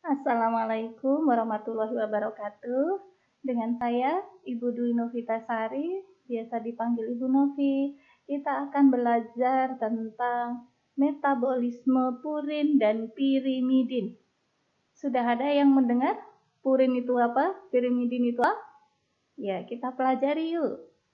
Assalamualaikum warahmatullahi wabarakatuh. Dengan saya, Ibu Dwi Novitasari, biasa dipanggil Ibu Novi. Kita akan belajar tentang metabolisme purin dan pirimidin. Sudah ada yang mendengar? Purin itu apa? Pirimidin itu apa? Ya, kita pelajari yuk.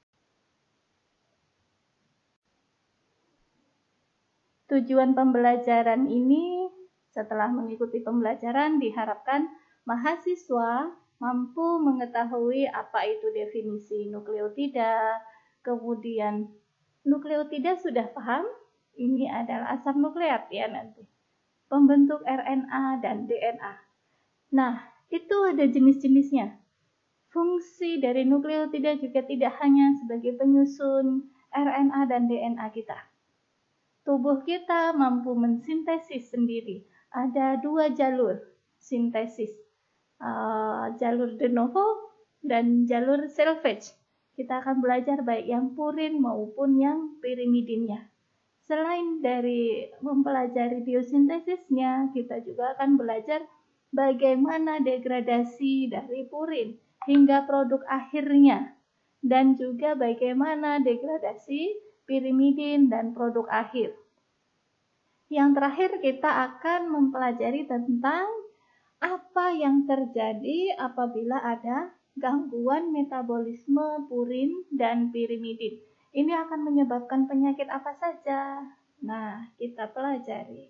Tujuan pembelajaran ini, setelah mengikuti pembelajaran, diharapkan mahasiswa mampu mengetahui apa itu definisi nukleotida, kemudian nukleotida sudah paham, ini adalah asam nukleat ya nanti, pembentuk RNA dan DNA. Nah, itu ada jenis-jenisnya. Fungsi dari nukleotida juga tidak hanya sebagai penyusun RNA dan DNA kita. Tubuh kita mampu mensintesis sendiri. Ada dua jalur sintesis, jalur de novo dan jalur salvage. Kita akan belajar baik yang purin maupun yang pirimidinnya. Selain dari mempelajari biosintesisnya, kita juga akan belajar bagaimana degradasi dari purin hingga produk akhirnya, dan juga bagaimana degradasi pirimidin dan produk akhir. Yang terakhir kita akan mempelajari tentang apa yang terjadi apabila ada gangguan metabolisme purin dan pirimidin. Ini akan menyebabkan penyakit apa saja? Nah, kita pelajari.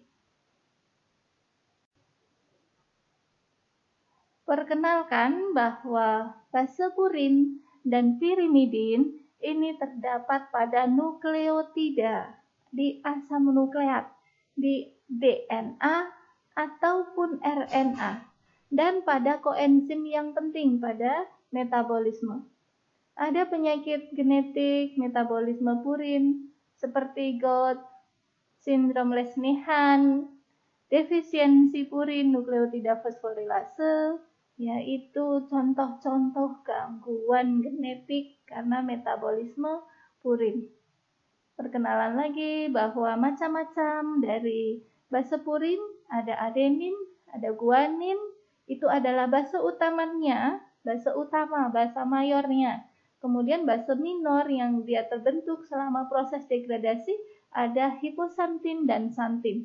Perkenalkan bahwa base purin dan pirimidin ini terdapat pada nukleotida di asam nukleat, di DNA ataupun RNA, dan pada koenzim yang penting pada metabolisme. Ada penyakit genetik metabolisme purin seperti GOT, sindrom Lesch-Nyhan, defisiensi purin nukleotida fosforilase, yaitu contoh-contoh gangguan genetik karena metabolisme purin. Perkenalan lagi bahwa macam-macam dari base purin, ada adenin, ada guanin, itu adalah base utamanya, base utama, base mayornya. Kemudian base minor yang dia terbentuk selama proses degradasi ada hiposantin dan santin.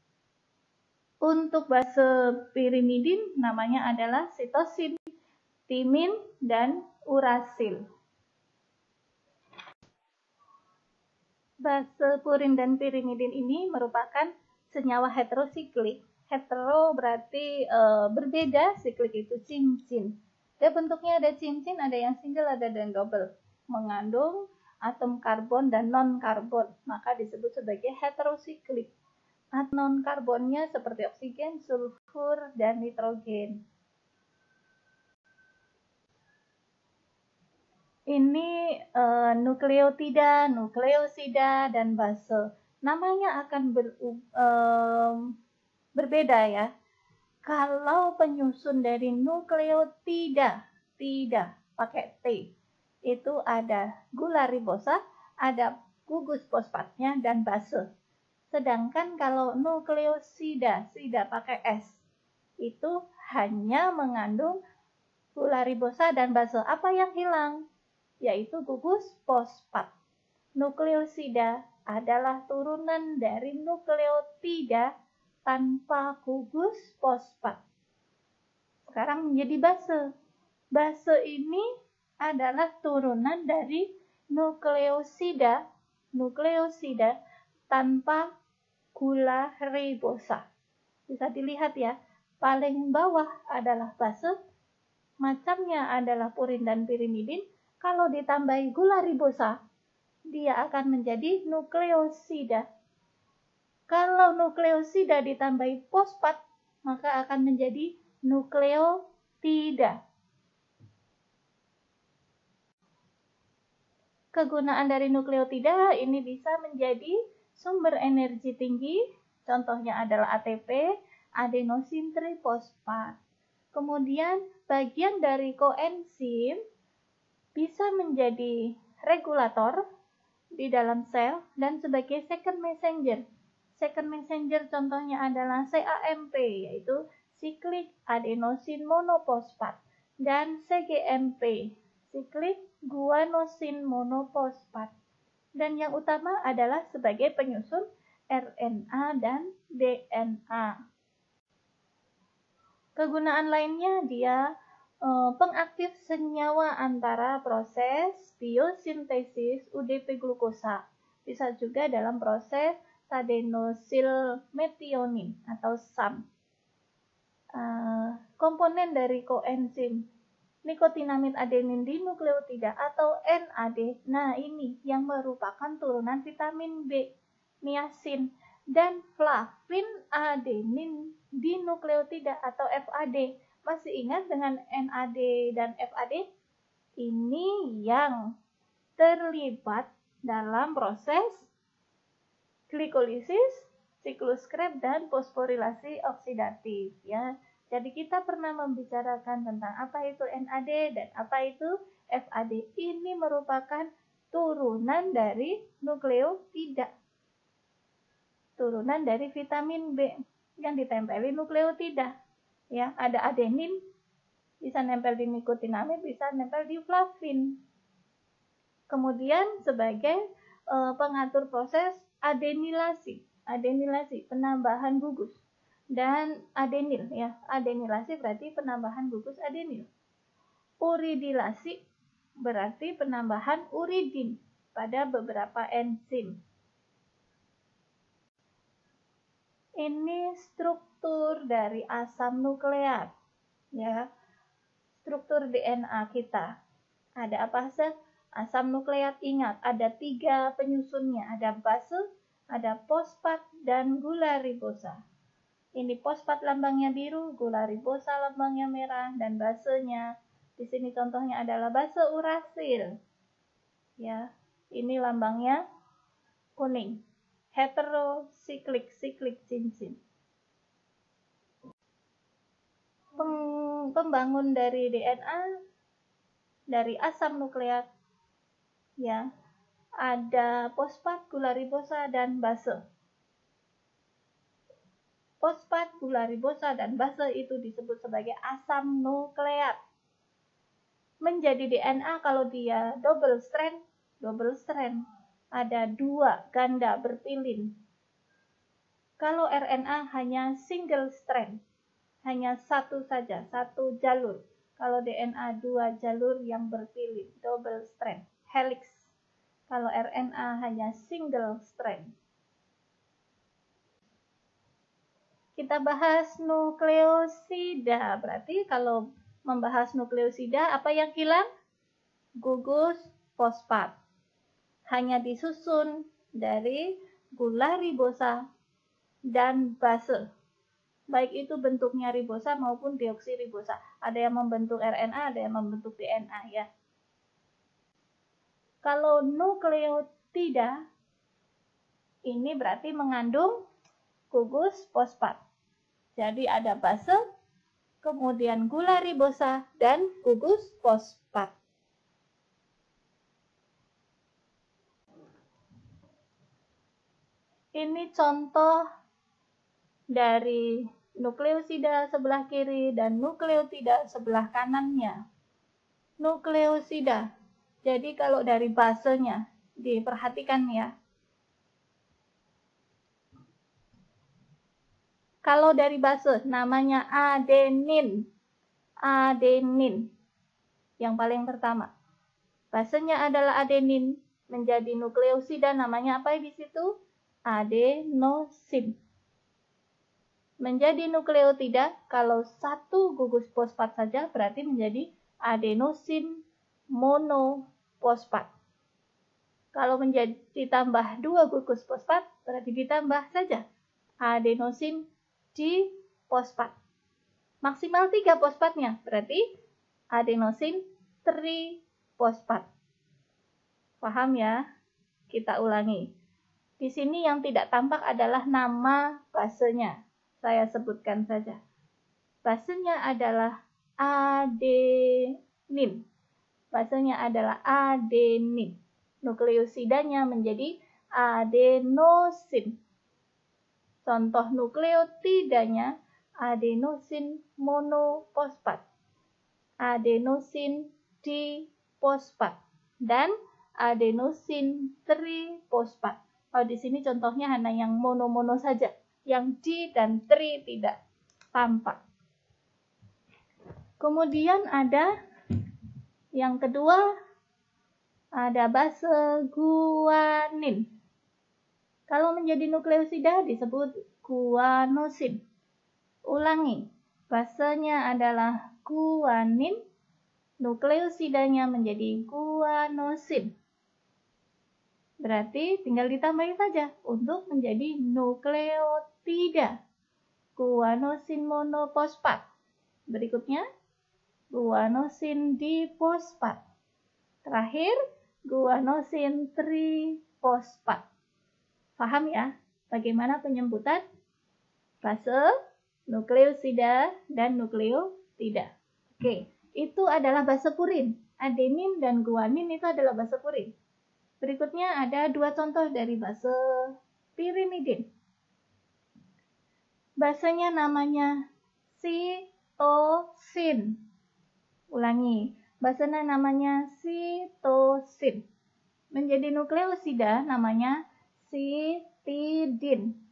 Untuk base pirimidin namanya adalah sitosin, timin, dan urasil. Base purin dan pirimidin ini merupakan senyawa heterosiklik. Hetero berarti berbeda, siklik itu cincin. Dan bentuknya ada cincin, ada yang single, ada yang double. Mengandung atom karbon dan non-karbon, maka disebut sebagai heterosiklik. Atom non-karbonnya seperti oksigen, sulfur, dan nitrogen. Ini nukleotida, nukleosida, dan base. Namanya akan berbeda ya. Kalau penyusun dari nukleotida, tidak pakai T, itu ada gula ribosa, ada gugus fosfatnya, dan base. Sedangkan kalau nukleosida, sida pakai S, itu hanya mengandung gula ribosa dan base. Apa yang hilang? Yaitu gugus fosfat. Nukleosida adalah turunan dari nukleotida tanpa gugus fosfat. Sekarang menjadi base. Base ini adalah turunan dari nukleosida tanpa gula ribosa. Bisa dilihat ya, paling bawah adalah base, macamnya adalah purin dan pirimidin. Kalau ditambahi gula ribosa, dia akan menjadi nukleosida. Kalau nukleosida ditambahi fosfat, maka akan menjadi nukleotida. Kegunaan dari nukleotida ini bisa menjadi sumber energi tinggi, contohnya adalah ATP, adenosin trifosfat. Kemudian bagian dari koenzim bisa menjadi regulator di dalam sel dan sebagai second messenger. Second messenger contohnya adalah CAMP, yaitu siklik adenosin monofosfat, dan CGMP, siklik guanosin monofosfat. Dan yang utama adalah sebagai penyusun RNA dan DNA. Kegunaan lainnya dia pengaktif senyawa antara proses biosintesis UDP glukosa. Bisa juga dalam proses adenosil metionin atau SAM. Komponen dari koenzim nikotinamid adenin dinukleotida atau NAD. Nah, ini yang merupakan turunan vitamin B, niacin, dan flavin adenin dinukleotida atau FAD. Masih ingat dengan NAD dan FAD? Ini yang terlibat dalam proses glikolisis, siklus Krebs, dan fosforilasi oksidatif, ya. Jadi kita pernah membicarakan tentang apa itu NAD dan apa itu FAD. Ini merupakan turunan dari nukleotida. Turunan dari vitamin B yang ditempeli nukleotida. Ya, ada adenin, bisa nempel di nikotinamid, bisa nempel di flavin. Kemudian sebagai pengatur proses adenilasi, penambahan gugus. Dan adenil, ya, adenilasi berarti penambahan gugus adenil. Uridilasi berarti penambahan uridin pada beberapa enzim. Ini struktur dari asam nukleat, ya, struktur DNA kita. Ada apa saja? Asam nukleat, ingat, ada 3 penyusunnya, ada base, ada fosfat, dan gula ribosa. Ini fosfat lambangnya biru, gula ribosa lambangnya merah, dan basenya di sini contohnya adalah base urasil. Ya, ini lambangnya kuning. Heterosiklik cincin. Pembangun dari DNA dari asam nukleat, ya, ada fosfat, gula ribosa, dan base. Fosfat, gula ribosa, dan base itu disebut sebagai asam nukleat. Menjadi DNA kalau dia double strand, ada 2 ganda berpilin. Kalau RNA hanya single strand, hanya satu saja, 1 jalur. Kalau DNA 2 jalur yang berpilin, double strand, helix. Kalau RNA hanya single strand. Kita bahas nukleosida. Berarti kalau membahas nukleosida, apa yang hilang? Gugus fosfat. Hanya disusun dari gula ribosa dan base. Baik itu bentuknya ribosa maupun deoksiribosa. Ada yang membentuk RNA, ada yang membentuk DNA, ya. Kalau nukleotida, ini berarti mengandung gugus fosfat. Jadi ada base, kemudian gula ribosa, dan gugus fosfat. Ini contoh dari nukleosida sebelah kiri dan nukleotida sebelah kanannya. Nukleosida. Jadi kalau dari basenya, diperhatikan ya. Kalau dari base, namanya adenin. Adenin. Yang paling pertama. Basenya adalah adenin. Menjadi nukleosida, namanya apa di situ? Adenosin. Menjadi nukleotida, kalau 1 gugus fosfat saja, berarti menjadi adenosin monofosfat. Kalau menjadi ditambah 2 gugus fosfat, berarti ditambah saja adenosin difosfat. Maksimal 3 fosfatnya, berarti adenosin trifosfat. Paham ya? Kita ulangi. Di sini yang tidak tampak adalah nama basenya. Saya sebutkan saja. Basenya adalah adenin. Basenya adalah adenin. Nukleosidanya menjadi adenosin. Contoh nukleotidanya adenosin monofosfat, adenosin difosfat, dan adenosin trifosfat. Oh, di sini contohnya hanya yang mono-mono saja, yang di dan tri tidak tampak. Kemudian ada yang kedua, ada base guanin. Kalau menjadi nukleosida disebut guanosin. Ulangi, basenya adalah guanin, nukleosidanya menjadi guanosin. Berarti tinggal ditambahin saja untuk menjadi nukleotida. Guanosin monofosfat. Berikutnya, guanosin difosfat. Terakhir, guanosin trifosfat. Paham ya bagaimana penyebutan base, nukleosida, dan nukleotida. Oke, itu adalah base purin. Adenin dan guanin itu adalah base purin. Berikutnya ada dua contoh dari base pirimidin. Basenya namanya sitosin. Ulangi, basenya namanya sitosin. Menjadi nukleosida namanya sitidin.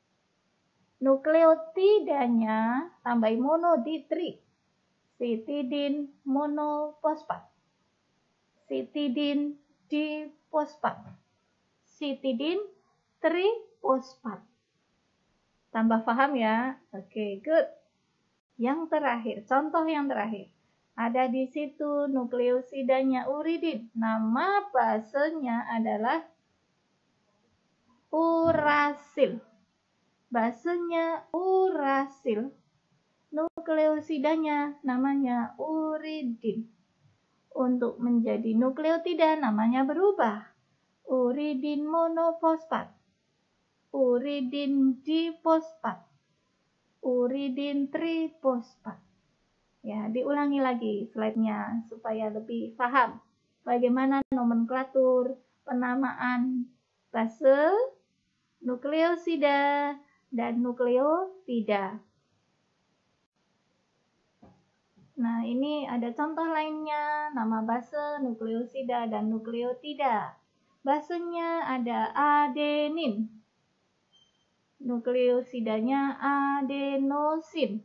Nukleotidanya tambahin mono di tri. Sitidin monofosfat. Sitidin difosfat. Sitidin trifosfat. Tambah paham ya? Oke, good. Yang terakhir, contoh yang terakhir. Ada di situ nukleosidanya uridin. Nama basenya adalah urasil. Basenya urasil. Nukleosidanya namanya uridin. Untuk menjadi nukleotida namanya berubah. Uridin monofosfat. Uridin difosfat. Uridin trifosfat. Ya, diulangi lagi slide-nya supaya lebih paham bagaimana nomenklatur penamaan base, nukleosida, dan nukleotida. Nah, ini ada contoh lainnya, nama base, nukleosida, dan nukleotida. Basenya ada adenin. Nukleosidanya adenosin.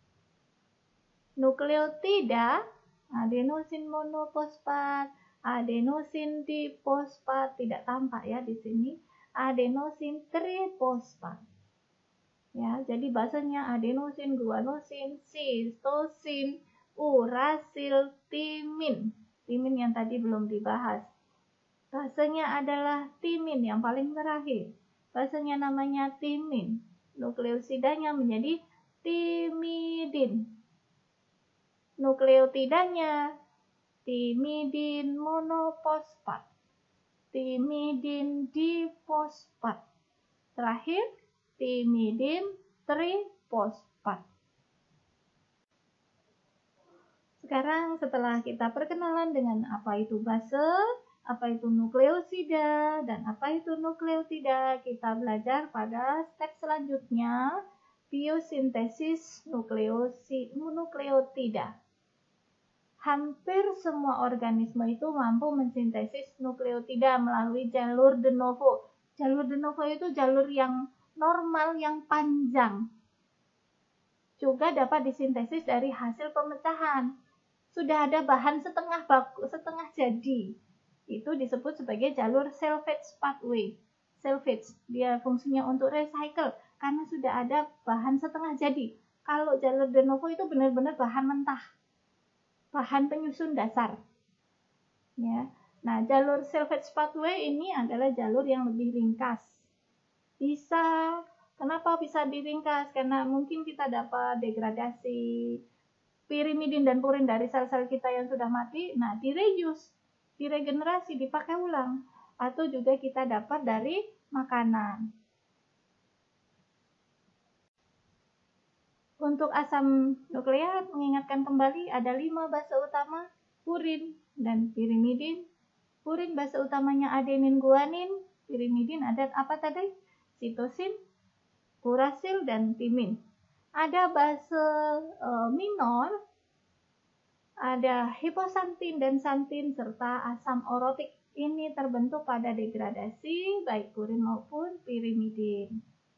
Nukleotida, adenosin monofosfat, adenosin difosfat, tidak tampak ya di sini. Adenosin trifosfat. Ya, jadi basenya adenosin, guanosin, sistosin, urasil, timin. Timin yang tadi belum dibahas. Basenya adalah timin yang paling terakhir. Basenya namanya timin. Nukleosidanya menjadi timidin. Nukleotidanya timidin monofosfat. Timidin difosfat. Terakhir, timidin trifosfat. Sekarang setelah kita perkenalan dengan apa itu base, apa itu nukleosida, dan apa itu nukleotida, kita belajar pada step selanjutnya, biosintesis nukleotida. Hampir semua organisme itu mampu mensintesis nukleotida melalui jalur de novo. Jalur de novo itu jalur yang normal, yang panjang. Juga dapat disintesis dari hasil pemecahan. Sudah ada bahan setengah jadi. Itu disebut sebagai jalur salvage pathway. Salvage, dia fungsinya untuk recycle karena sudah ada bahan setengah jadi. Kalau jalur de novo itu benar-benar bahan mentah, bahan penyusun dasar. Ya. Nah, jalur salvage pathway ini adalah jalur yang lebih ringkas. Kenapa bisa diringkas? Karena mungkin kita dapat degradasi pirimidin dan purin dari sel-sel kita yang sudah mati. Nah, diregenerasi, dipakai ulang. Atau juga kita dapat dari makanan. Untuk asam nukleat, mengingatkan kembali ada 5 base utama, purin dan pirimidin. Purin base utamanya adenin, guanin. Pirimidin ada apa tadi? Sitosin, urasil, dan timin. Ada base minor, ada hiposantin dan santin, serta asam orotik. Ini terbentuk pada degradasi baik purin maupun pirimidin.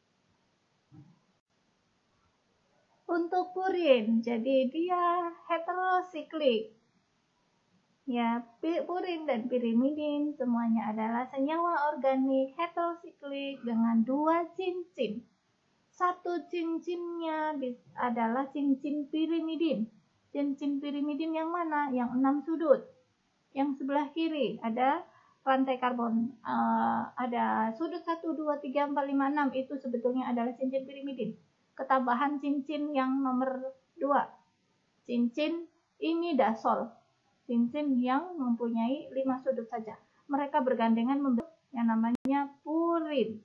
Untuk purin, jadi dia heterosiklik. Ya, purin dan pirimidin semuanya adalah senyawa organik heterosiklik dengan 2 cincin. Satu cincinnya adalah cincin pirimidin. Cincin pirimidin yang mana? Yang 6 sudut. Yang sebelah kiri ada rantai karbon. Ada sudut 1, 2, 3, 4, 5, 6. Itu sebetulnya adalah cincin pirimidin. Ketambahan cincin yang nomor 2. Cincin imidazol. Cincin yang mempunyai 5 sudut saja. Mereka bergandengan membentuk yang namanya purin.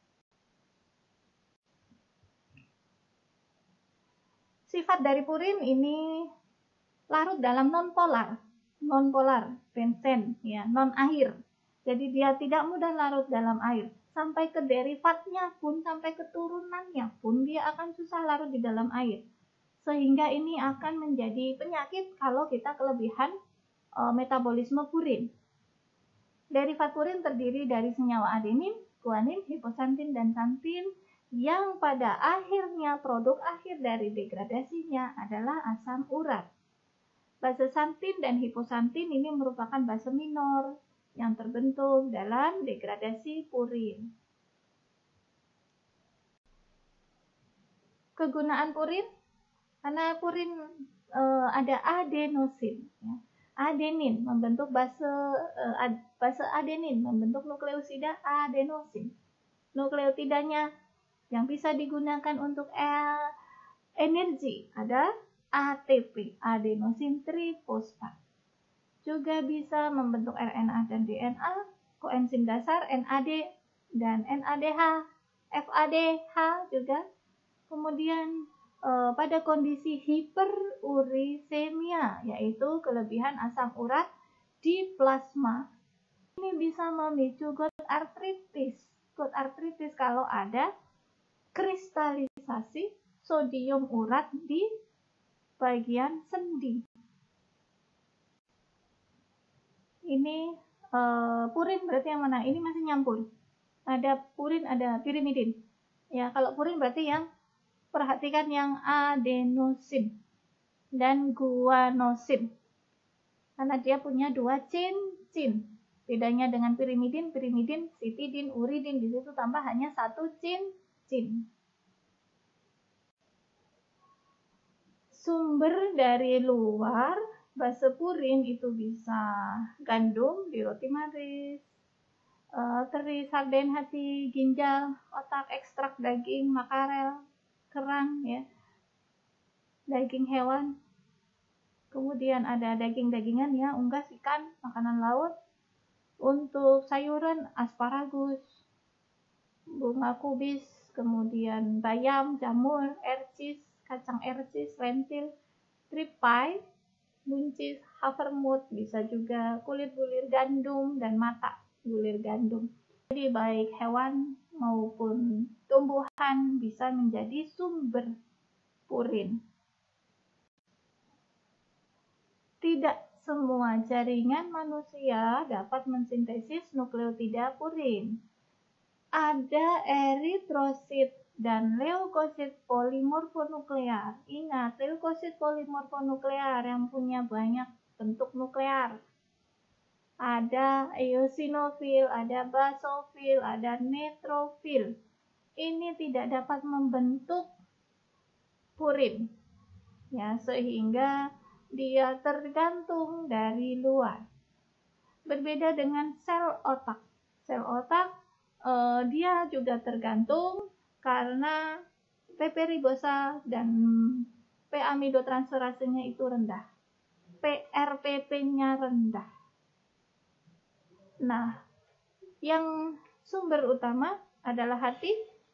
Sifat dari purin ini larut dalam nonpolar benzen, ya, non air. Jadi dia tidak mudah larut dalam air. Sampai ke derivatnya pun, sampai ke turunannya pun dia akan susah larut di dalam air. Sehingga ini akan menjadi penyakit kalau kita kelebihan metabolisme purin. Derivat purin terdiri dari senyawa adenin, guanin, hiposantin, dan santin, yang pada akhirnya produk akhir dari degradasinya adalah asam urat. Base santin dan hiposantin ini merupakan base minor yang terbentuk dalam degradasi purin. Kegunaan purin, karena purin ada adenosin, ya. Adenin membentuk base adenin membentuk nukleosida adenosin. Nukleotidanya yang bisa digunakan untuk energi ada ATP, adenosin trifosfat. Juga bisa membentuk RNA dan DNA, koenzim dasar NAD dan NADH, FADH juga. Kemudian pada kondisi hiperurisemia, yaitu kelebihan asam urat di plasma, ini bisa memicu gout artritis. Gout artritis kalau ada kristalisasi sodium urat di bagian sendi. Ini purin berarti yang mana? Ini masih nyampur. Ada purin, ada pirimidin. Ya, kalau purin berarti yang perhatikan yang adenosin dan guanosin. Karena dia punya 2 cincin. Bedanya dengan pirimidin, sitidin, uridin, di situ tambah hanya 1 cincin. Sumber dari luar base purin itu bisa gandum di roti maris, teri, sarden, hati, ginjal, otak, ekstrak daging, makarel, kerang, ya, daging hewan. Kemudian ada daging-dagingan, ya, unggas, ikan, makanan laut. Untuk sayuran, asparagus, bunga kubis, kemudian bayam, jamur, ercis, kacang ercis, lentil, tripai, buncis, havermut, bisa juga kulit bulir gandum dan mata bulir gandum. Jadi baik hewan maupun tumbuhan bisa menjadi sumber purin. Tidak semua jaringan manusia dapat mensintesis nukleotida purin. Ada eritrosit dan leukosit polimorfonuklear. Ingat, leukosit polimorfonuklear yang punya banyak bentuk nuklear. Ada eosinofil, ada basofil, ada neutrofil. Ini tidak dapat membentuk purin, ya, sehingga dia tergantung dari luar. Berbeda dengan sel otak. Sel otak dia juga tergantung karena PP ribosa dan P-amidotransferasenya itu rendah. PRPP-nya rendah. Nah, yang sumber utama adalah hati.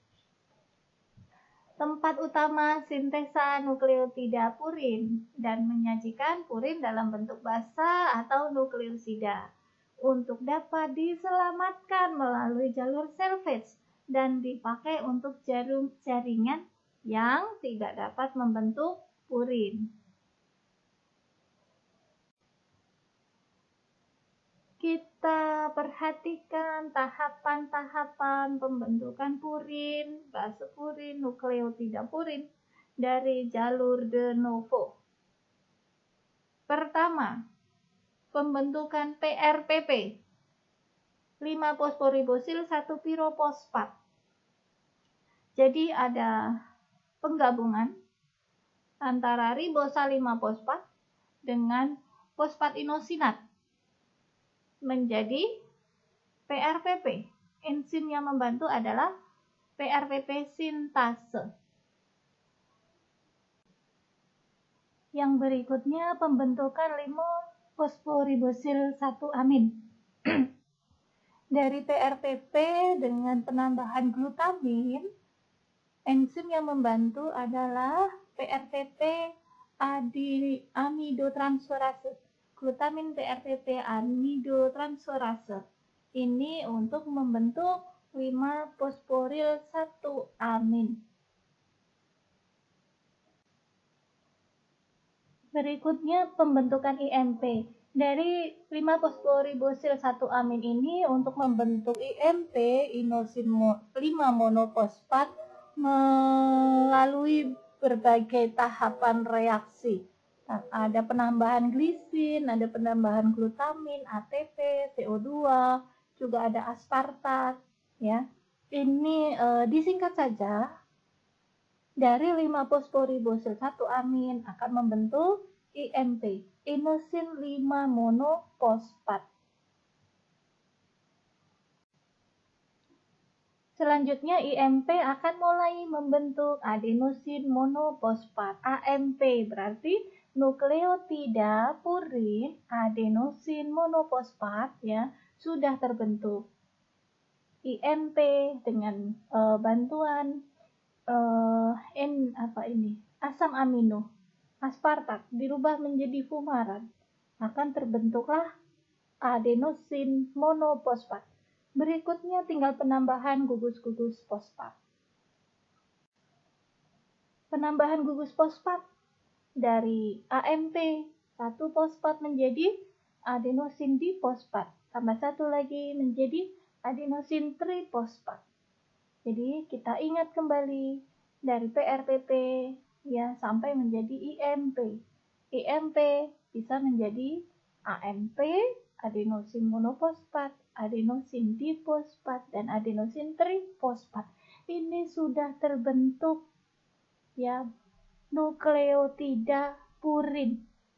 Tempat utama sintesa nukleotida purin dan menyajikan purin dalam bentuk basa atau nukleosida untuk dapat diselamatkan melalui jalur salvage dan dipakai untuk jaringan yang tidak dapat membentuk purin. Kita perhatikan tahapan-tahapan pembentukan purin, base purin, nukleotida purin dari jalur de novo. Pertama, pembentukan PRPP, 5-fosforibosil 1 piroposfat. Jadi ada penggabungan antara ribosa 5-fosfat dengan fosfat inosinat menjadi PRPP. Enzim yang membantu adalah PRPP sintase. Yang berikutnya pembentukan 5-fosforibosil 1 amin. Dari PRPP dengan penambahan glutamin, enzim yang membantu adalah PRPP amidotransferase. Glutamin PRPP amidotransferase. Ini untuk membentuk 5-fosforil 1 amin. Berikutnya pembentukan IMP. Dari 5-fosforibosil 1 amin ini untuk membentuk IMP, inosin 5 monofosfat, melalui berbagai tahapan reaksi. Ada penambahan glisin, ada penambahan glutamin, ATP, CO2, juga ada aspartat, ya. Ini disingkat saja, dari 5-fosforibosil 1 amin akan membentuk IMP, inosin 5 monofosfat. Selanjutnya IMP akan mulai membentuk adenosin monofosfat, AMP, berarti nukleotida purin adenosin monofosfat ya sudah terbentuk. IMP dengan bantuan asam amino aspartat dirubah menjadi fumarat, akan terbentuklah adenosin monofosfat. Berikutnya tinggal penambahan gugus-gugus fosfat. Penambahan gugus fosfat dari AMP 1 fosfat menjadi adenosin difosfat, tambah 1 lagi menjadi adenosin trifosfat. Jadi kita ingat kembali dari PRPP ya sampai menjadi IMP. IMP bisa menjadi AMP, adenosin monofosfat, adenosin difosfat, dan adenosin trifosfat. Ini sudah terbentuk ya nukleotida purin.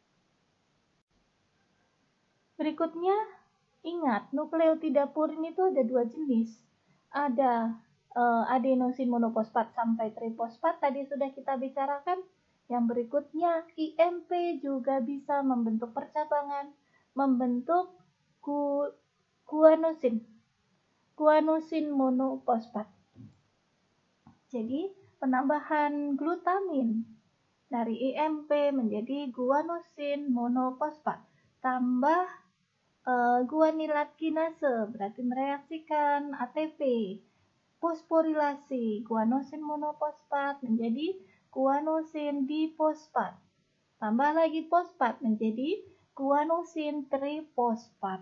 Berikutnya, ingat nukleotida purin itu ada 2 jenis. Ada adenosin monofosfat sampai trifosfat tadi sudah kita bicarakan. Yang berikutnya IMP juga bisa membentuk percabangan, membentuk guanosin monofosfat. Jadi penambahan glutamin dari IMP menjadi guanosin monofosfat tambah guanilat kinase berarti mereaksikan ATP, fosforilasi guanosin monofosfat menjadi guanosin difosfat, tambah lagi fosfat menjadi guanosin trifosfat.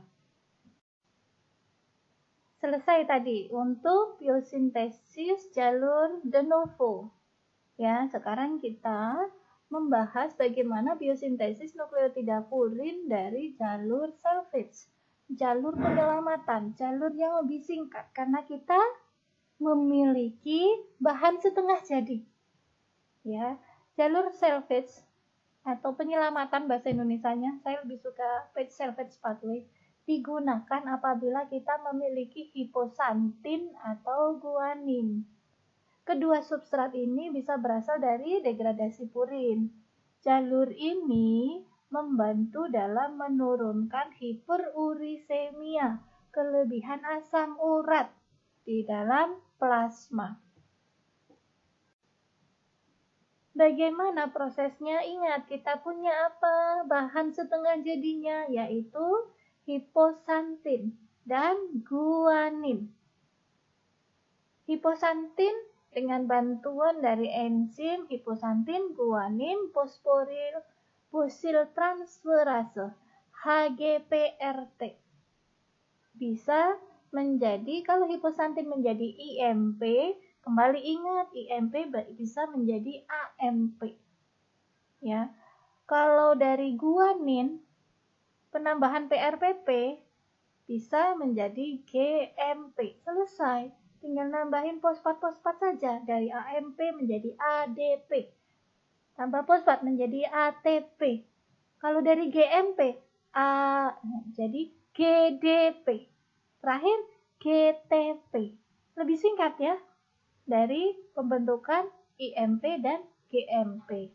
Selesai tadi untuk biosintesis jalur de novo. Ya, sekarang kita membahas bagaimana biosintesis nukleotida purin dari jalur salvage, jalur penyelamatan, jalur yang lebih singkat karena kita memiliki bahan setengah jadi. Ya, jalur salvage atau penyelamatan bahasa Indonesianya, saya lebih suka salvage pathway, digunakan apabila kita memiliki hiposantin atau guanin. Kedua substrat ini bisa berasal dari degradasi purin. Jalur ini membantu dalam menurunkan hiperurisemia, kelebihan asam urat di dalam plasma. Bagaimana prosesnya? Ingat, kita punya apa? Bahan setengah jadinya, yaitu hiposantin dan guanin. Hiposantin dengan bantuan dari enzim hiposantin guanin fosforil fosil transferase HGPRT. Bisa menjadi, kalau hiposantin menjadi IMP, kembali ingat IMP bisa menjadi AMP. Ya. Kalau dari guanin, penambahan PRPP bisa menjadi GMP. Selesai. Tinggal nambahin fosfat-fosfat saja. Dari AMP menjadi ADP. Tambah fosfat menjadi ATP. Kalau dari GMP, jadi GDP. Terakhir, GTP. Lebih singkat ya, dari pembentukan IMP dan GMP.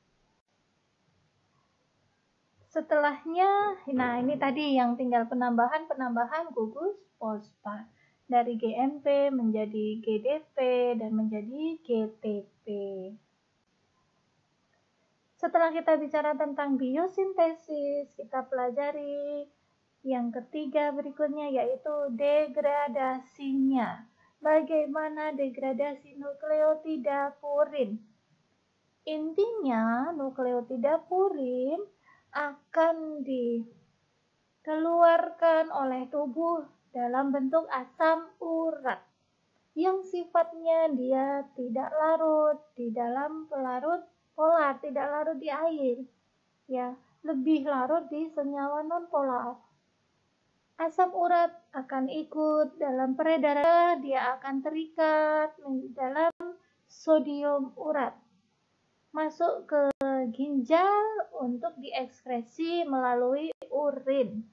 Setelahnya, nah ini tadi yang tinggal penambahan gugus fosfat. Dari GMP menjadi GDP dan menjadi GTP. Setelah kita bicara tentang biosintesis, kita pelajari yang ketiga berikutnya, yaitu degradasinya. Bagaimana degradasi nukleotida purin? Intinya, nukleotida purin akan dikeluarkan oleh tubuh dalam bentuk asam urat yang sifatnya dia tidak larut di dalam pelarut polar, tidak larut di air, ya, lebih larut di senyawa non-polar. Asam urat akan ikut dalam peredaran, dia akan terikat dalam sodium urat, masuk ke ginjal untuk diekskresi melalui urin.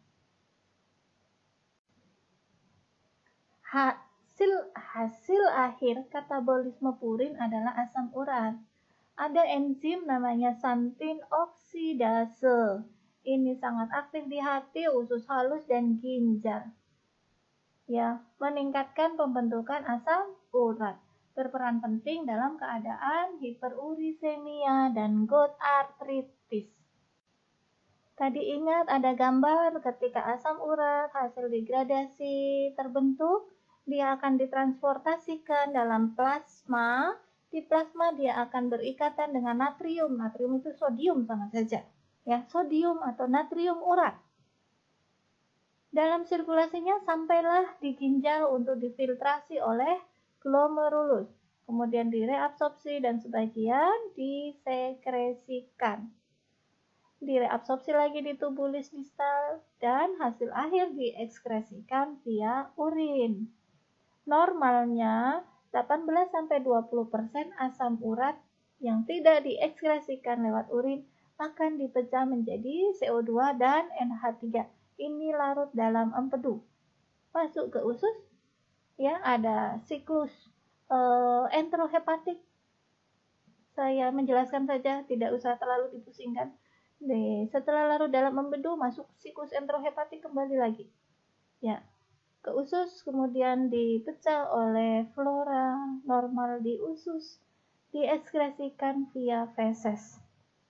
Hasil akhir katabolisme purin adalah asam urat. Ada enzim namanya santin oksidase. Ini sangat aktif di hati, usus halus, dan ginjal. Ya, meningkatkan pembentukan asam urat. Berperan penting dalam keadaan hiperurisemia dan gout arthritis. Tadi ingat ada gambar ketika asam urat hasil degradasi terbentuk, dia akan ditransportasikan dalam plasma. Di plasma dia akan berikatan dengan natrium. Natrium itu sodium sama saja. Ya, sodium atau natrium urat. Dalam sirkulasinya sampailah di ginjal untuk difiltrasi oleh glomerulus. Kemudian direabsorpsi dan sebagian disekresikan. Direabsorpsi lagi di tubulis distal dan hasil akhir diekskresikan via urin. Normalnya 18-20% asam urat yang tidak diekskresikan lewat urin akan dipecah menjadi CO2 dan NH3. Ini larut dalam empedu. Masuk ke usus, ya, ada siklus enterohepatik. Saya menjelaskan saja, tidak usah terlalu dipusingkan. Setelah larut dalam empedu, masuk siklus enterohepatik kembali lagi. Ya, ke usus, kemudian dipecah oleh flora normal di usus, diekskresikan via feses.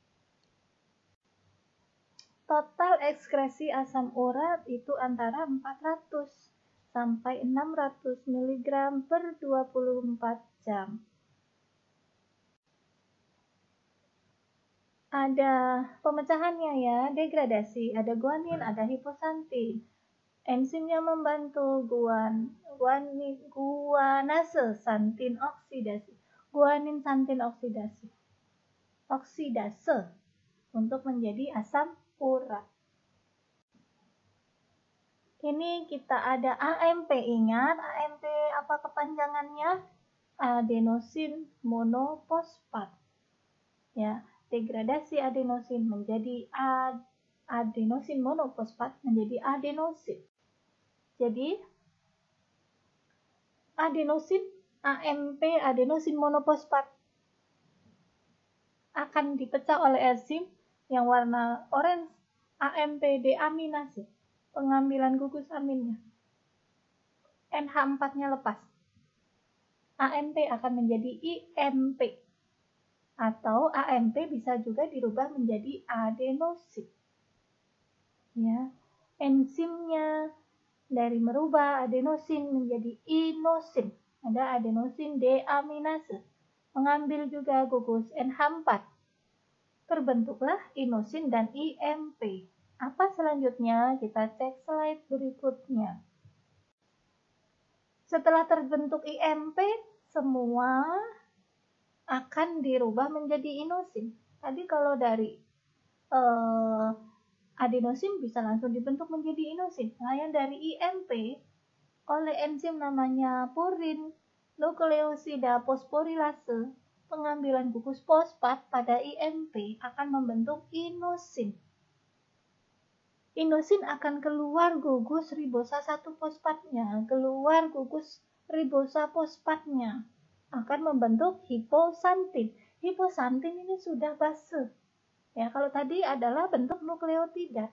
Total ekskresi asam urat itu antara 400 sampai 600 mg per 24 jam. Ada pemecahannya ya, degradasi, ada guanin, ada hiposantin. Enzimnya membantu guanase santin oksidasi. Guanin santin oksidase untuk menjadi asam urat. Ini kita ada AMP, ingat AMP apa kepanjangannya? Adenosin monofosfat. Ya, degradasi adenosin menjadi adenosin monofosfat menjadi adenosin. Jadi adenosin AMP adenosin monofosfat akan dipecah oleh enzim yang warna orange AMP deaminase, pengambilan gugus aminnya. NH4-nya lepas. AMP akan menjadi IMP. Atau AMP bisa juga dirubah menjadi adenosin. Ya, enzimnya dari merubah adenosin menjadi inosin. ada adenosin deaminase, mengambil juga gugus NH4. Terbentuklah inosin dan IMP. Apa selanjutnya? Kita cek slide berikutnya. Setelah terbentuk IMP, semua akan dirubah menjadi inosin. Tadi kalau dari adenosin bisa langsung dibentuk menjadi inosin. Nah, yang dari IMP oleh enzim namanya purin nukleosida fosforilase, pengambilan gugus fosfat pada IMP akan membentuk inosin. Inosin akan keluar gugus ribosa 1 fosfatnya, keluar gugus ribosa fosfatnya, akan membentuk hiposantin. Hiposantin ini sudah base. Ya, kalau tadi adalah bentuk nukleotida.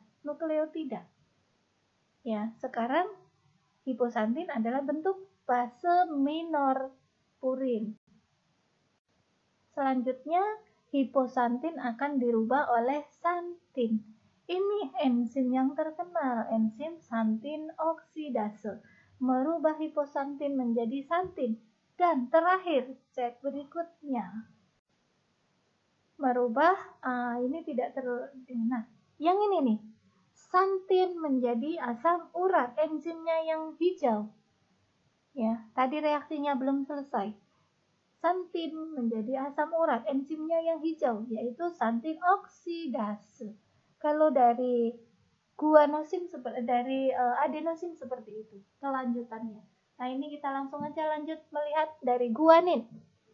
Ya, sekarang hiposantin adalah bentuk base minor purin. Selanjutnya, hiposantin akan dirubah oleh santin. Ini enzim yang terkenal, enzim santin oksidase, merubah hiposantin menjadi santin. Dan terakhir, cek berikutnya. Merubah, ini tidak nah, yang ini nih, santin menjadi asam urat, enzimnya yang hijau. Ya, tadi reaksinya belum selesai. Santin menjadi asam urat, enzimnya yang hijau, yaitu santin oksidase. Kalau dari guanosin dari adenosin seperti itu kelanjutannya. Nah, ini kita langsung aja lanjut melihat dari guanin.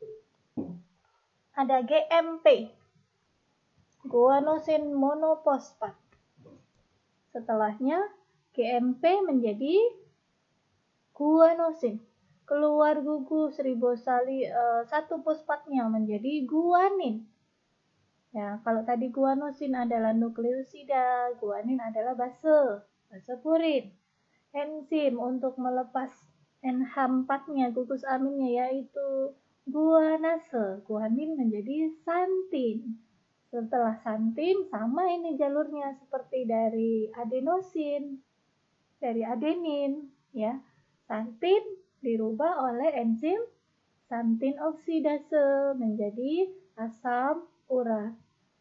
Ada GMP, guanosin monofosfat. Setelahnya GMP menjadi guanosin, keluar gugus ribosa 1 fosfatnya menjadi guanin. Ya, kalau tadi guanosin adalah nukleosida, guanin adalah base purin. Enzim untuk melepas NH4-nya, gugus aminnya, yaitu guanase. Guanin menjadi santin. Setelah santin, sama ini jalurnya seperti dari adenosin, dari adenin, ya. Santin dirubah oleh enzim santin oksidase menjadi asam urat.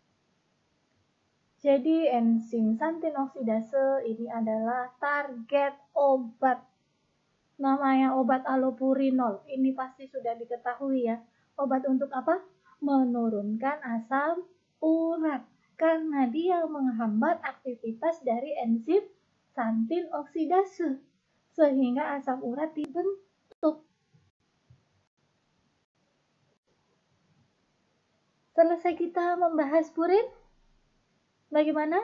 Jadi enzim santin oksidase ini adalah target obat. Namanya obat allopurinol. Ini pasti sudah diketahui ya. Obat untuk apa? Menurunkan asam urat. Karena dia menghambat aktivitas dari enzim santin oksidase. Sehingga asam urat dibentuk. Selesai kita membahas purin. Bagaimana?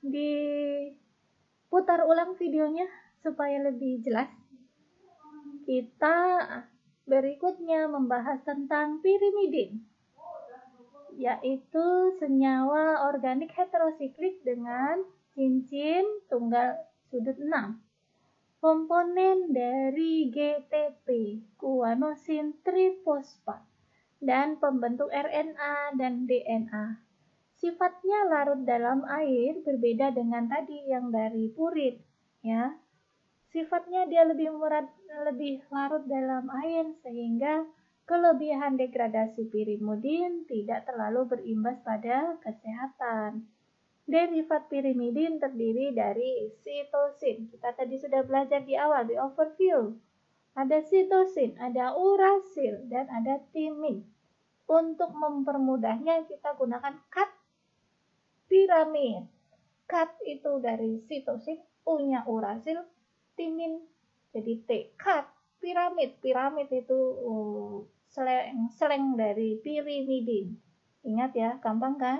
Diputar ulang videonya supaya lebih jelas. Kita berikutnya membahas tentang pirimidin, yaitu senyawa organik heterosiklik dengan cincin tunggal sudut 6. Komponen dari GTP, guanosin trifosfat, dan pembentuk RNA dan DNA. Sifatnya larut dalam air, berbeda dengan tadi yang dari purin, ya. Sifatnya dia lebih larut dalam air, sehingga kelebihan degradasi pirimidin tidak terlalu berimbas pada kesehatan. Derivat pirimidin terdiri dari sitosin. Kita tadi sudah belajar di awal, di overview. Ada sitosin, ada urasil, dan ada timin. Untuk mempermudahnya kita gunakan kat piramid. Kat itu dari sitosin, U-nya urasil, timin jadi T. Kat piramid. Piramid itu seleng dari pirimidin. Ingat ya, gampang kan?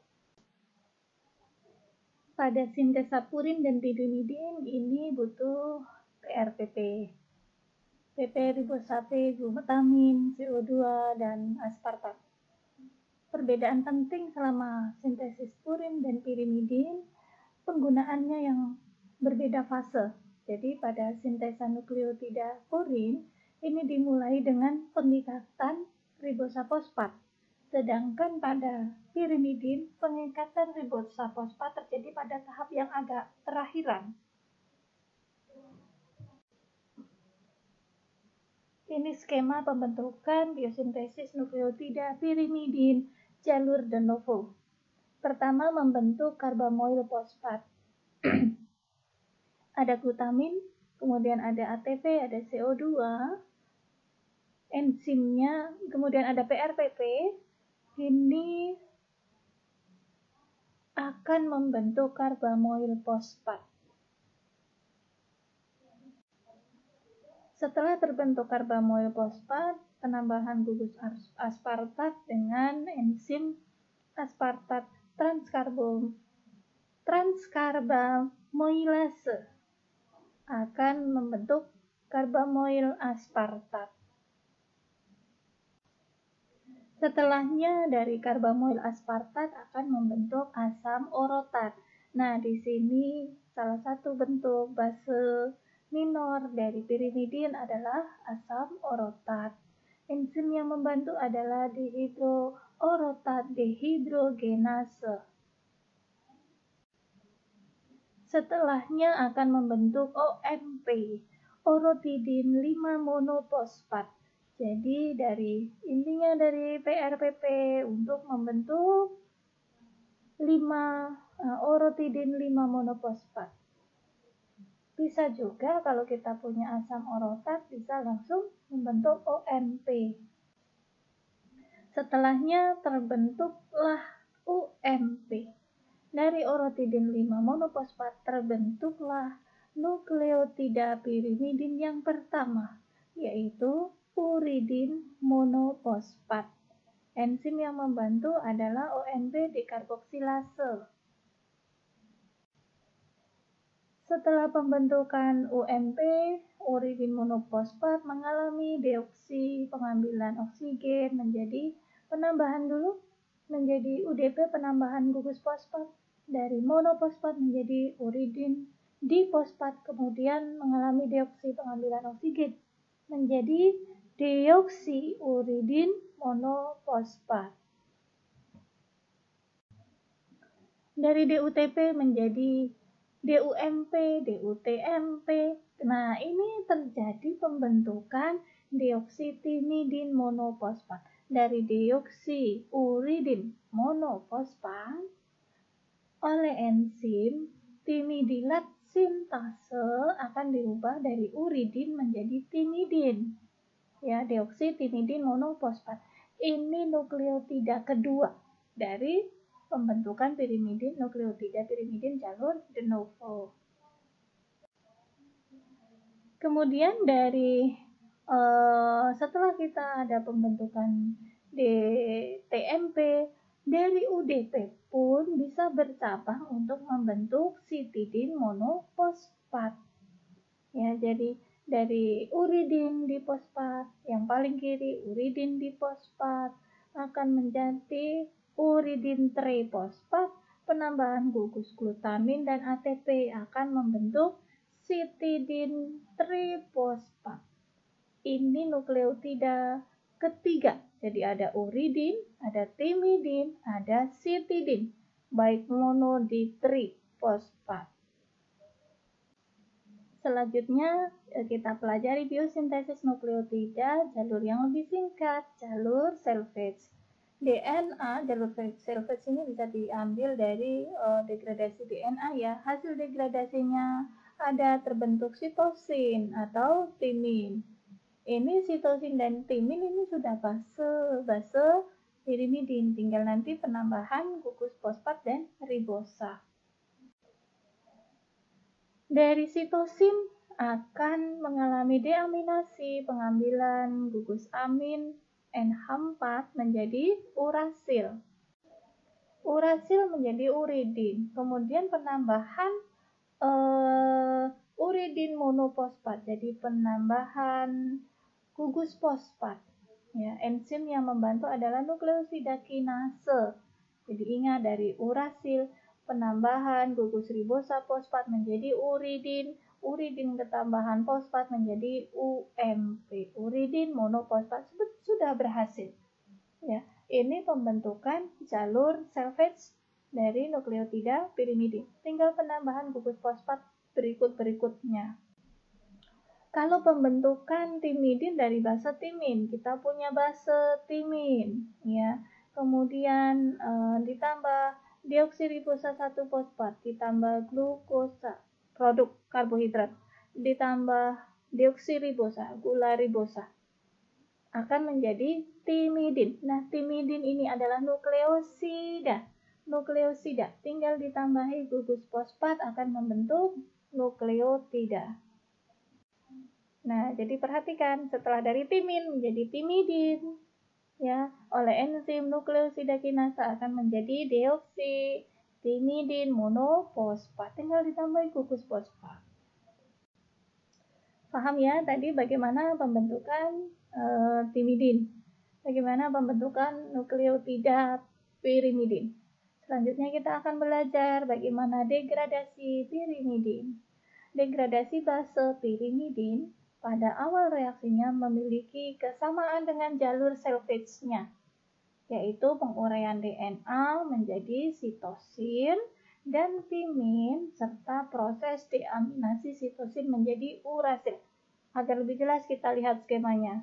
Pada sintesa purin dan pirimidin ini butuh PRPP. PP ribosate, glutamin, CO2, dan aspartat. Perbedaan penting selama sintesis purin dan pirimidin, penggunaannya yang berbeda fase. Jadi pada sintesa nukleotida purin, ini dimulai dengan pengikatan ribosa fosfat. Sedangkan pada pirimidin, pengikatan ribosa fosfat terjadi pada tahap yang agak terakhiran. Ini skema pembentukan biosintesis nukleotida pirimidin jalur de novo. Pertama, membentuk karbamoil fosfat. Ada glutamin, kemudian ada ATP, ada CO2, enzimnya, kemudian ada PRPP. Ini akan membentuk karbamoil fosfat. Setelah terbentuk karbamoil fosfat, penambahan gugus aspartat dengan enzim aspartat transkarbamoilase akan membentuk karbamoil aspartat. Setelahnya dari karbamoil aspartat akan membentuk asam orotat. Nah, di sini salah satu bentuk base minor dari pirimidin adalah asam orotat. Enzim yang membantu adalah dihidroorotat dehidrogenase. Setelahnya akan membentuk OMP, orotidin 5 monofosfat. Jadi intinya dari PRPP untuk membentuk orotidin 5 monofosfat. Bisa juga kalau kita punya asam orotat bisa langsung membentuk OMP. Setelahnya terbentuklah UMP. Dari orotidin 5 monofosfat terbentuklah nukleotida pirimidin yang pertama, yaitu uridin monofosfat. Enzim yang membantu adalah OMP dekarboksilase. Setelah pembentukan UMP, uridin monofosfat mengalami deoksi pengambilan oksigen menjadi penambahan menjadi UDP penambahan gugus fosfat dari monofosfat menjadi uridin difosfat, kemudian mengalami deoksi pengambilan oksigen menjadi deoksi uridin monofosfat. Dari DUTP menjadi DUMP, DUTMP. Nah, ini terjadi pembentukan deoksitimidin monofosfat. Dari deoksi uridin monofosfat oleh enzim timidilat sintase akan dirubah dari uridin menjadi timidin. Ya, deoksitimidin monofosfat. Ini nukleotida kedua dari pembentukan pirimidin, nukleotida pirimidin jalur de novo. Kemudian setelah kita ada pembentukan DTMP, dari UDP pun bisa bercabang untuk membentuk sitidin monofosfat. Ya, jadi dari uridin difosfat yang paling kiri, uridin difosfat akan menjadi uridin trifosfat, penambahan gugus glutamin dan ATP akan membentuk sitidin trifosfat. Ini nukleotida ketiga. Jadi ada uridin, ada timidin, ada sitidin, baik mono di trifosfat. Selanjutnya kita pelajari biosintesis nukleotida jalur yang lebih singkat, jalur salvage. DNA, jalur salvage ini bisa diambil dari degradasi DNA ya. Hasil degradasinya ada terbentuk sitosin atau timin. Ini sitosin dan timin ini sudah base pirimidin, tinggal nanti penambahan gugus fosfat dan ribosa. Dari sitosin akan mengalami deaminasi, pengambilan gugus amin NH4 menjadi urasil. Urasil menjadi uridin, kemudian penambahan uridin monofosfat, jadi penambahan gugus fosfat. Ya, enzim yang membantu adalah nukleosida kinase. Jadi ingat dari urasil, penambahan gugus ribosa fosfat menjadi uridin, uridin ketambahan fosfat menjadi UMP, uridin monofosfat sudah berhasil. Ya, ini pembentukan jalur salvage dari nukleotida pirimidin. Tinggal penambahan gugus fosfat berikutnya. Kalau pembentukan timidin dari basa timin, kita punya basa timin, ya. Kemudian ditambah deoksiribosa 1 fosfat, ditambah glukosa, produk karbohidrat, ditambah deoksiribosa, gula ribosa, akan menjadi timidin. Nah, timidin ini adalah nukleosida. Nukleosida tinggal ditambahi gugus fosfat akan membentuk nukleotida. Nah, jadi perhatikan setelah dari timin menjadi timidin, ya, oleh enzim nukleosida kinasa akan menjadi deoksi timidin monofosfat. Tinggal ditambahi gugus fosfat. Paham ya tadi bagaimana pembentukan timidin? Bagaimana pembentukan nukleotida pirimidin? Selanjutnya kita akan belajar bagaimana degradasi pirimidin. Degradasi base pirimidin pada awal reaksinya memiliki kesamaan dengan jalur salvage-nya, yaitu penguraian DNA menjadi sitosin dan timin serta proses deaminasi sitosin menjadi urasil. Agar lebih jelas kita lihat skemanya.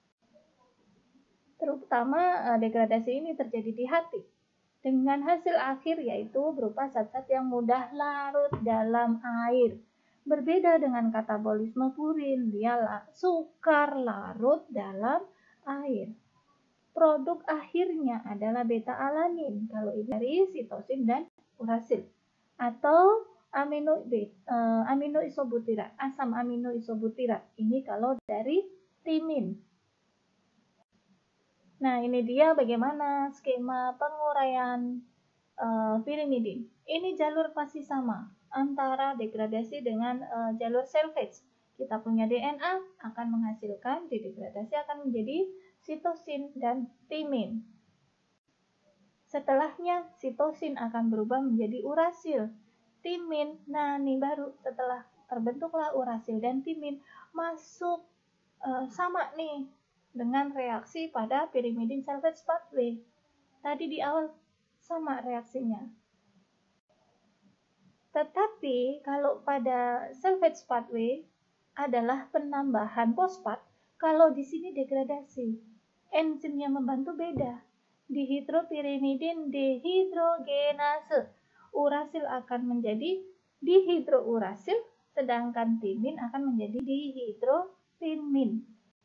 Terutama degradasi ini terjadi di hati dengan hasil akhir yaitu berupa zat-zat yang mudah larut dalam air. Berbeda dengan katabolisme purin, dia sukar larut dalam air. Produk akhirnya adalah beta-alanin kalau ini dari sitosin dan urasil, atau amino isobutirat, asam amino isobutirat. Ini kalau dari timin. Nah, ini dia bagaimana skema penguraian pirimidin. Ini jalur masih sama antara degradasi dengan jalur salvage. Kita punya DNA akan menghasilkan didegradasi akan menjadi sitosin dan timin. Setelahnya sitosin akan berubah menjadi urasil. Timin, nah ini baru setelah terbentuklah urasil dan timin masuk sama nih dengan reaksi pada pirimidin salvage pathway. Tadi di awal sama reaksinya. Tetapi kalau pada salvage pathway adalah penambahan fosfat, kalau di sini degradasi. Enzim yang membantu beda. Dihidropirimidin dehidrogenase. Urasil akan menjadi dihidrourasil, sedangkan timin akan menjadi dihidrotimin.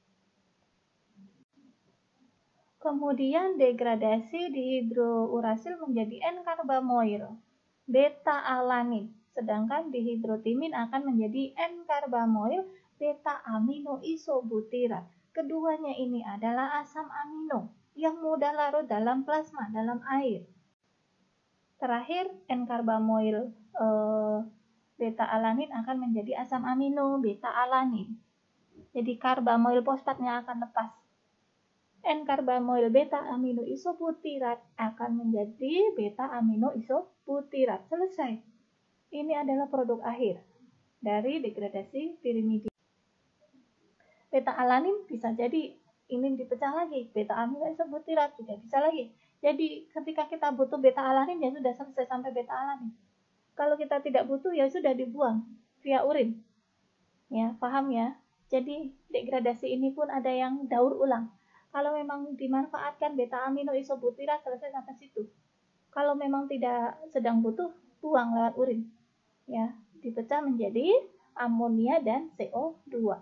Kemudian degradasi dihidrourasil menjadi N-karbamoil, beta-alanin, sedangkan dihidrotimin akan menjadi N-karbamoil, beta-amino isobutirat. Keduanya ini adalah asam amino yang mudah larut dalam plasma, dalam air. Terakhir, N-karbamoil beta-alanin akan menjadi asam amino beta-alanin. Jadi karbamoil fosfatnya akan lepas. N-karbamoil beta-amino isobutirat akan menjadi beta-amino isobutirat. Selesai. Ini adalah produk akhir dari degradasi pirimidin. Beta-alanin bisa jadi ini dipecah lagi. Beta-amino isobutirat juga bisa lagi. Jadi ketika kita butuh beta-alanin ya sudah selesai sampai beta-alanin. Kalau kita tidak butuh ya sudah dibuang via urin. Ya, paham ya? Jadi degradasi ini pun ada yang daur ulang. Kalau memang dimanfaatkan beta-amino isobutirat selesai sampai situ. Kalau memang tidak sedang butuh, buang lewat urin. Ya, dipecah menjadi amonia dan CO2.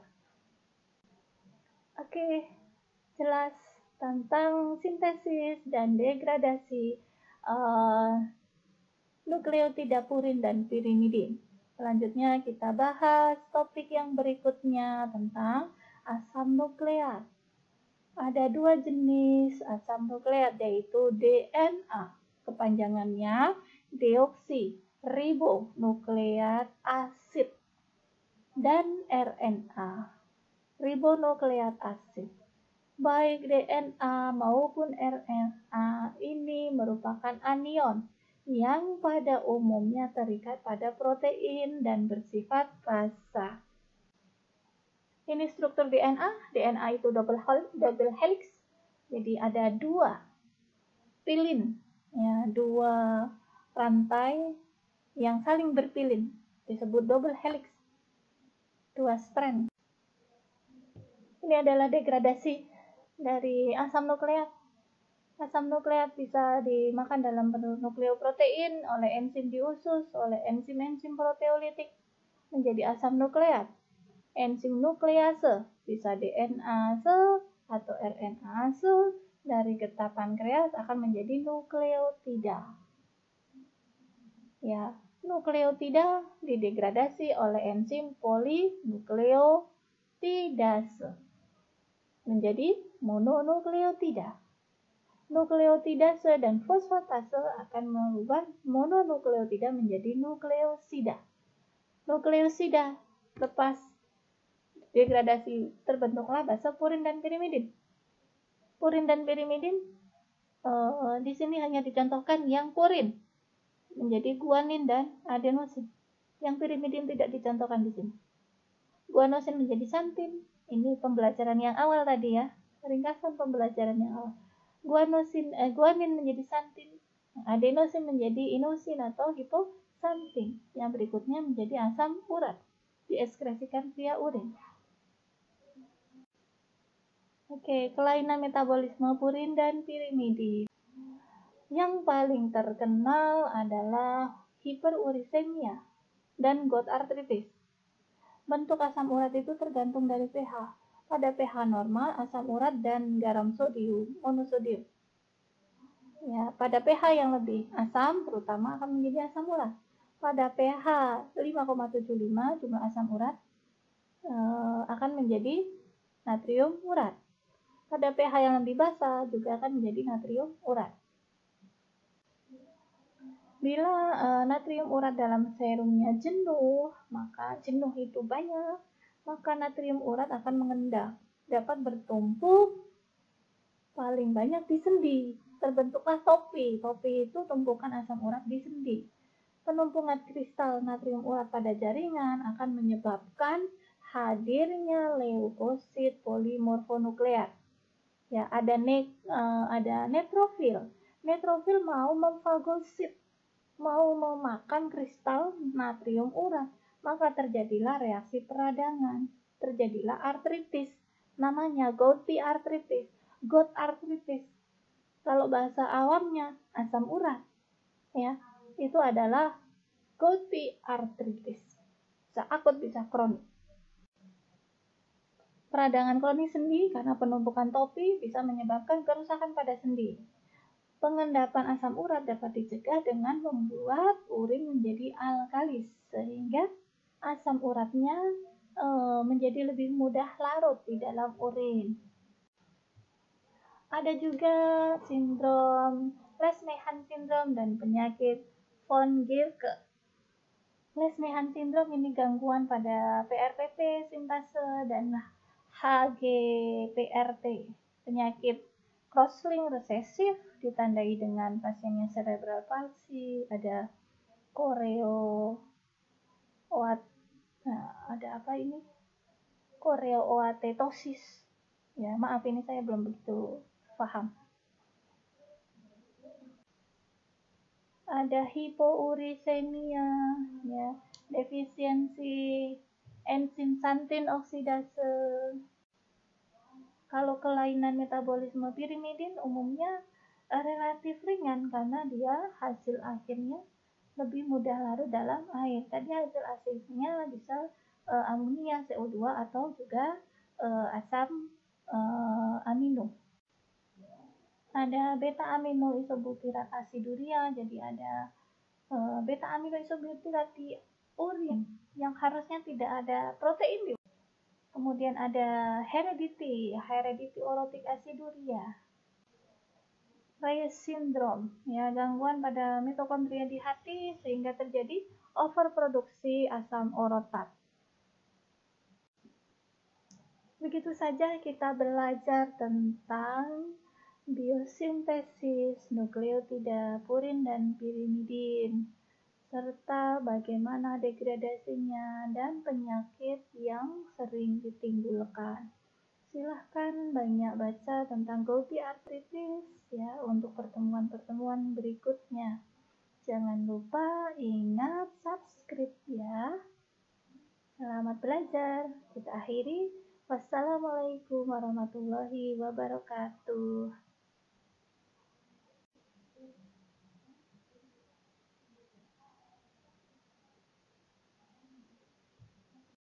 Oke, jelas tentang sintesis dan degradasi nukleotida purin dan pirimidin. Selanjutnya kita bahas topik yang berikutnya tentang asam nukleat. Ada dua jenis asam nukleat yaitu DNA, kepanjangannya deoksiribonukleat asid, dan RNA, ribonukleat asid. Baik DNA maupun RNA ini merupakan anion yang pada umumnya terikat pada protein dan bersifat basa. Ini struktur DNA. DNA itu double helix. Jadi ada dua pilin, ya, dua rantai yang saling berpilin. Disebut double helix. Dua strand. Ini adalah degradasi dari asam nukleat. Asam nukleat bisa dimakan dalam bentuk nukleoprotein oleh enzim di usus, oleh enzim-enzim proteolitik menjadi asam nukleat. Enzim nuklease bisa DNA-ase atau RNA-ase dari getah pankreas akan menjadi nukleotida. Ya, nukleotida didegradasi oleh enzim polinukleotidase menjadi mononukleotida. Nukleotidase dan fosfatase akan mengubah mononukleotida menjadi nukleosida. Nukleosida lepas degradasi terbentuklah basa purin dan pirimidin. Purin dan pirimidin di sini hanya dicontohkan yang purin menjadi guanin dan adenosin. Yang pirimidin tidak dicontohkan di sini. Guanosin menjadi santin. Ini pembelajaran yang awal tadi ya, ringkasan pembelajaran yang awal. Guanin menjadi santin, adenosin menjadi inosin atau hiposantin. Yang berikutnya menjadi asam urat, dieskresikan via urin. Oke, kelainan metabolisme purin dan pirimidin. Yang paling terkenal adalah hiperurisemia dan gout arthritis. Bentuk asam urat itu tergantung dari pH. Pada pH normal, asam urat dan garam sodium, monosodium. Ya, pada pH yang lebih asam, terutama akan menjadi asam urat. Pada pH 5,75, jumlah asam urat akan menjadi natrium urat. Pada pH yang lebih basa, juga akan menjadi natrium urat. Bila natrium urat dalam serumnya jenuh, maka jenuh itu banyak, maka natrium urat akan mengendap, dapat bertumpuk paling banyak di sendi. Terbentuklah topi. Topi itu tumpukan asam urat di sendi. Penumpukan kristal natrium urat pada jaringan akan menyebabkan hadirnya leukosit polimorfonuklear. Ya, ada neutrofil. Neutrofil mau memfagosit, mau memakan kristal natrium urat, maka terjadilah reaksi peradangan, terjadilah artritis, namanya gouty arthritis, gout arthritis. Kalau bahasa awamnya asam urat, ya, itu adalah gouty arthritis. Bisa akut, bisa kronik. Peradangan kronis sendi karena penumpukan topi bisa menyebabkan kerusakan pada sendi. Pengendapan asam urat dapat dicegah dengan membuat urin menjadi alkalis, sehingga asam uratnya menjadi lebih mudah larut di dalam urin. Ada juga sindrom Lesch-Nyhan syndrome dan penyakit von Gierke. Lesch-Nyhan syndrome ini gangguan pada PRPT, sintase, dan HGPRT. Penyakit Crosslink resesif ditandai dengan pasiennya cerebral palsy, ada choreoathetosis. Ya, maaf ini saya belum begitu paham. Ada hipourisemia, ya, defisiensi enzim santin oksidase. Kalau kelainan metabolisme pirimidin umumnya relatif ringan karena dia hasil akhirnya lebih mudah larut dalam air. Tadi hasil akhirnya bisa amonia, CO2 atau juga asam amino. Ada beta amino isobutyrat asiduria, jadi ada beta amino isobutyrat di urin yang harusnya tidak ada protein di urin. Kemudian ada heredity orotic aciduria. Reyes syndrome, ya, gangguan pada mitokondria di hati sehingga terjadi overproduksi asam orotat. Begitu saja kita belajar tentang biosintesis nukleotida purin dan pirimidin, serta bagaimana degradasinya dan penyakit yang sering ditimbulkan. Silahkan banyak baca tentang gouty arthritis ya untuk pertemuan-pertemuan berikutnya. Jangan lupa ingat subscribe ya. Selamat belajar. Kita akhiri. Wassalamualaikum warahmatullahi wabarakatuh.